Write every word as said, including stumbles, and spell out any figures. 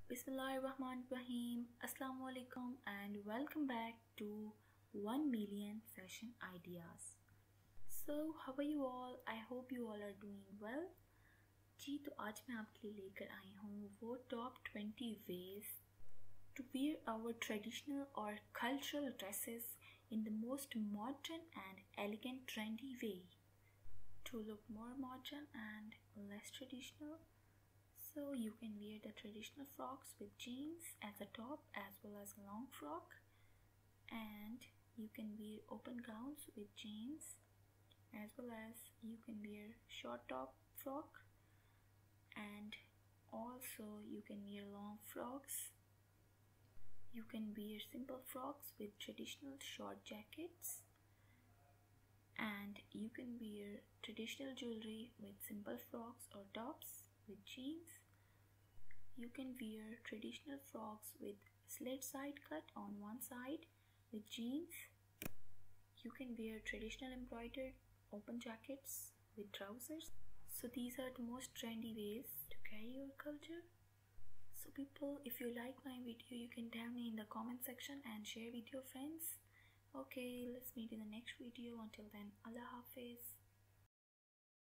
Bismillahirrahmanirrahim. Assalamu alaikum and welcome back to one million fashion ideas. So how are you all? I hope you all are doing well. जी तो आज मैं आपके लिए लेकर आई हूँ वो top twenty ways to wear our traditional or cultural dresses in the most modern and elegant trendy way to look more modern and less traditional. So you can wear the traditional frocks with jeans as a top as well as long frock, and you can wear open gowns with jeans as well as you can wear short top frock, and also you can wear long frocks. You can wear simple frocks with traditional short jackets, and you can wear traditional jewelry with simple frocks or tops with jeans. You can wear traditional frocks with slit side cut on one side with jeans. You can wear traditional embroidered open jackets with trousers. So these are the most trendy ways to carry your culture. So people, if you like my video, you can tell me in the comment section and share with your friends. Okay, let's meet in the next video. Until then, Allah Hafiz.